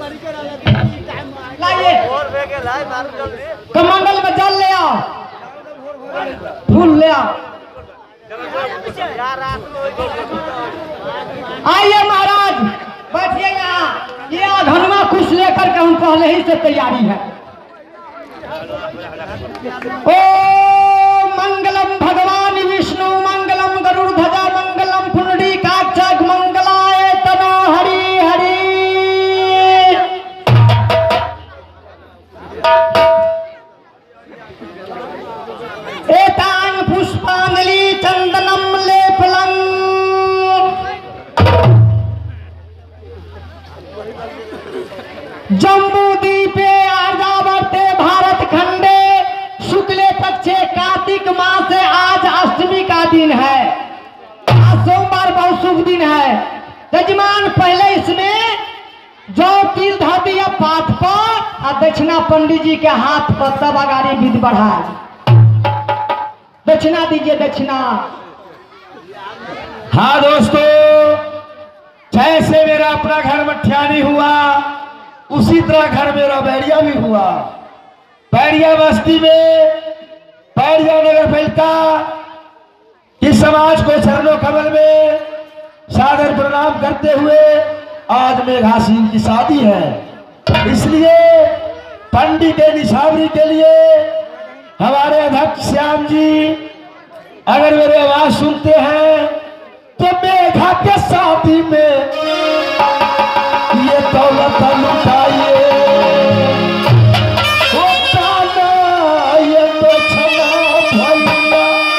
लाइए कमंडल में जल ले आओ, फूल ले आओ। आइए महाराज बैठिए यहाँ। ये अधनुआ कुछ लेकर के हम पहले ही से तैयारी है। ओ मंगलम भगवान विष्णु मंगलम गरुड़ध्वजा मंगलम पुंडरीकाक्ष मंगलाय तनो हरि हरि। एतान पुष्पांजलि चंदनम लेपलम जम्बूदीपे आर्यावर्ते भारत खंडे शुक्ले पक्षे कार्तिक मास से आज अष्टमी का दिन है। आज सोमवार बहुत शुभ दिन है। यजमान पहले इसमें जो तिल धर दिया पाठ पर और दक्षिणा पंडित जी के हाथ पर, तब आगारी विधि बढ़ाए। दक्षिणा दीजिए, दक्षिणा। हाँ दोस्तों, जैसे मेरा अपना घर मठियानी हुआ उसी तरह घर मेरा बैरिया भी हुआ। बैरिया बस्ती में बैरिया नगर फैलता कि समाज को चरणों कमल में सादर प्रणाम करते हुए आज मेघासीन की शादी है। इसलिए पंडित निशावरी के लिए हमारे अध्यक्ष श्याम जी अगर मेरी आवाज सुनते हैं तो मेघा के शादी में ये दौलत लुटाइए, वो गाना ये तो छना भैया,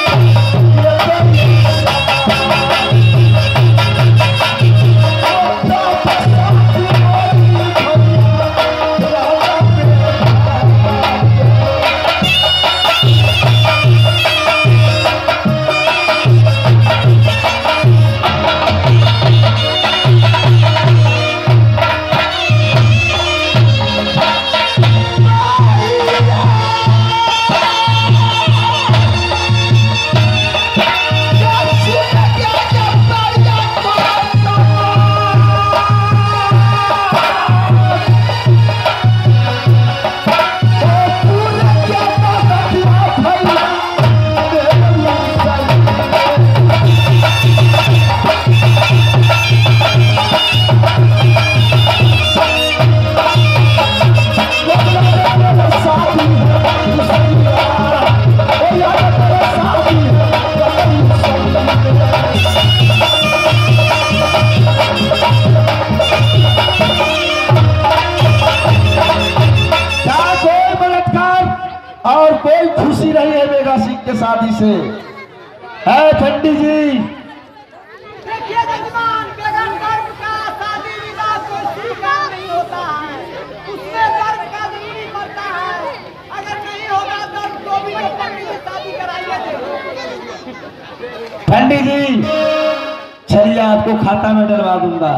और कोई खुशी नहीं है मेघा सिंह के शादी से। है पंडित जी, देखिए जजमान, बेगम गर्भ का शादी विवाह कोई का नहीं होता है, उसमें गर्भ का जरूरी पड़ता है। अगर नहीं होगा तो भी पंडित शादी कराइए। पंडित जी चलिए आपको खाता में डलवा दूंगा।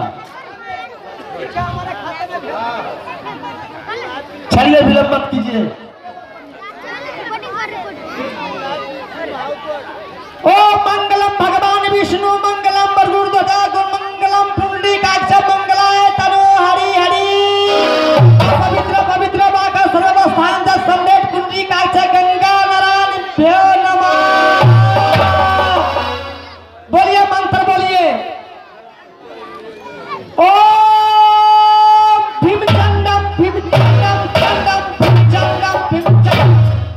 चलिए विलंब मत कीजिए। ओ मंगलम भगवान विष्णु मंगलम गरुड़ध्वजा मंगलम पुंडरीकाक्ष मंगलाय तनो हरि हरि। पवित्र पवित्र बाका सर्वस्थान ज सम्राट पुंडरीकाक्ष गंगा नारायणभ्यो नमः। बोलिए मंत्र बोलिए। ओम भीम चंडम भीम चंडम चंडम भीम चंडम भीम चंडम।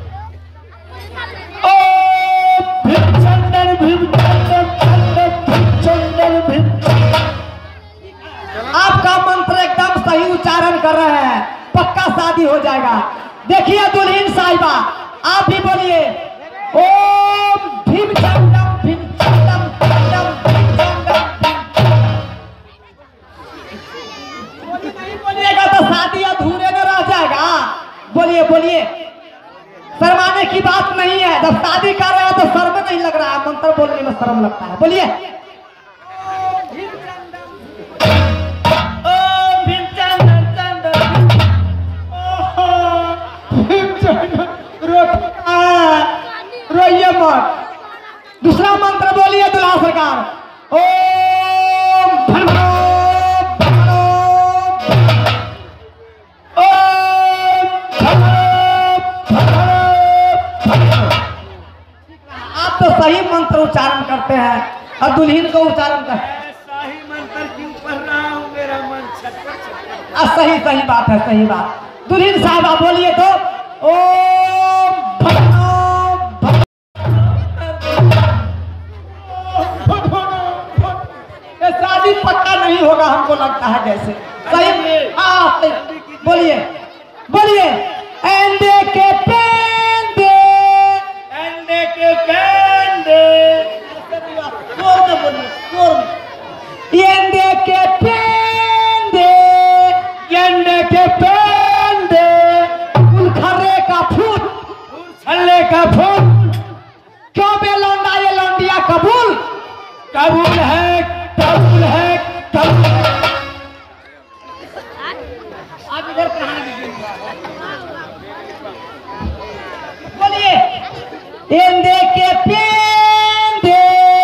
आपका मंत्र एकदम सही उच्चारण कर रहे हैं, पक्का शादी हो जाएगा। देखिए दुल्हन साहिबा आप भी बोलिए ओम भीम चंडम भीम चंडम चंडम भीम चंडम भीम। नहीं बोलिएगा तो शादी अधूरे में रह जाएगा। बोलिए बोलिए, शर्माने की बात नहीं है। जब शादी कर रहे हैं तो शर्म नहीं लग रहा है, मंत्र बोलने में शर्म लगता है। बोलिए रोइए मत। दूसरा मंत्र बोलिए दुल्हा सरकार। ओम भनभनो भनभनो। सही मंत्र उच्चारण करते हैं और दुल्हन को उच्चारण कर। सही मंत्र क्यों पढ़ रहा हूँ, मेरा मन छटपट। सही सही बात है, सही बात। दुल्हन साहब आप बोलिए तो ओम ये शादी पक्का नहीं होगा हमको लगता है जैसे। सही हाँ बोलिए बोलिए। एंडे के पेंडे, एंडे के पेंडे, जोर में बोलिए, जोर में। एंडे के पेंडे, एंडे के पेंडे, खर्रे का फूल, छल्ले का फूल। क्यों बे लौंडा ये लौंडिया कबूल? कबूल है, कबूल है, कबूल है। आप इधर कहानी दीजिए। बोलिए एंडे के पेंडे,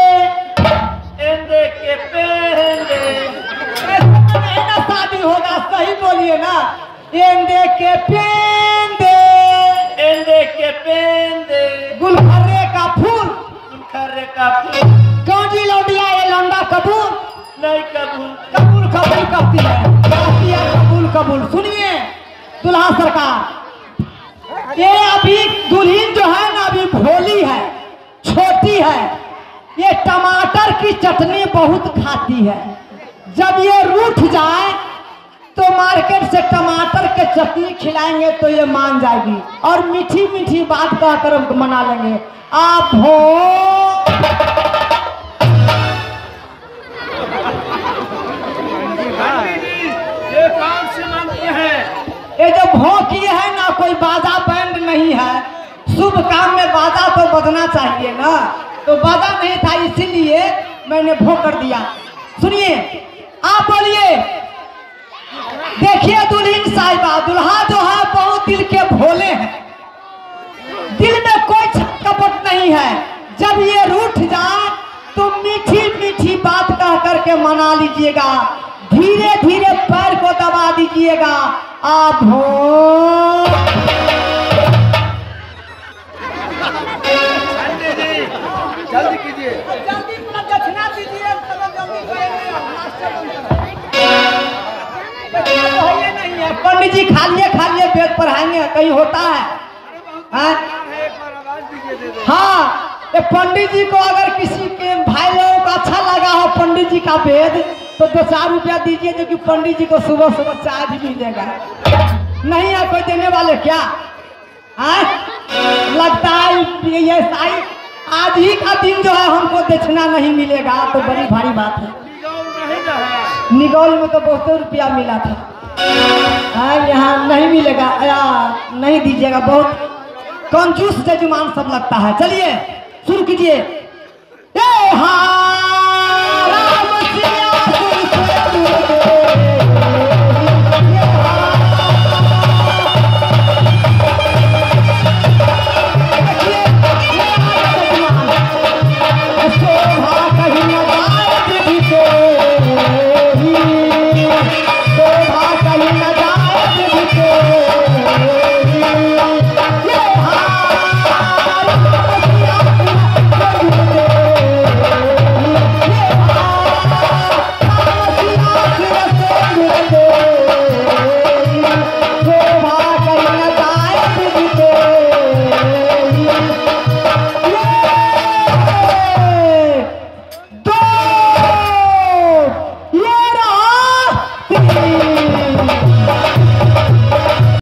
एंडे के पेंडे, ऐसा नहीं ना शादी होगा, सही बोलिए ना। एंडे के पेंडे, एंडे के पेंडे, गुलखर्रे का फूल। खर्रे का फूल। क्यों जी लौंडिया ये लौंडा कबूल? नहीं कबूल। कबूल कबूल करती है कबूल कबूल। सुनिए दुल्हा सरकार, ये अभी दुल्हन जो है ना अभी भोली है, छोटी है। ये टमाटर की चटनी बहुत खाती है। जब ये रूठ जाए तो मार्केट से टमाटर के चटनी खिलाएंगे तो ये मान जाएगी और मीठी मीठी बात कहकर मना लेंगे। आप हो ये कौन सी मंत्र है? ये जो भौंकी है ना, कोई बाजा बैंड नहीं है। शुभ काम में बाजा तो बजना चाहिए ना, तो बाजा नहीं था इसीलिए मैंने भौंक कर दिया। सुनिए आप बोलिए। देखिए दुल्हन साहिबा, दुल्हा जो है बहुत दिल के भोले हैं, दिल में कोई छट कपट नहीं है। जब ये रूठ जाए तो मीठी मीठी बात कह करके मना लीजिएगा, धीरे धीरे पैर को दबा दीजिएगा। आप हो जल्दी कीजिए, जल्दी दक्षिणा दीजिए, नहीं है। पंडित जी खा लिए वेद पढ़ाएंगे, कहीं होता है? हाँ, ये पंडित जी को अगर किसी के भाई लोगों को अच्छा लगा हो पंडित जी का वेद तो 2-4 रुपया दीजिए, जो कि पंडित जी को सुबह सुबह चाय भी मिलेगा। नहीं है कोई देने वाले क्या? लगता है ये साई आज ही का दिन जो है हमको दक्षिणा नहीं मिलेगा तो बड़ी भारी बात है। निगौल में तो बहुत रुपया मिला था, यहाँ नहीं मिलेगा। नहीं दीजिएगा, बहुत कंजूस जजमान सब लगता है। चलिए शुरू कीजिए।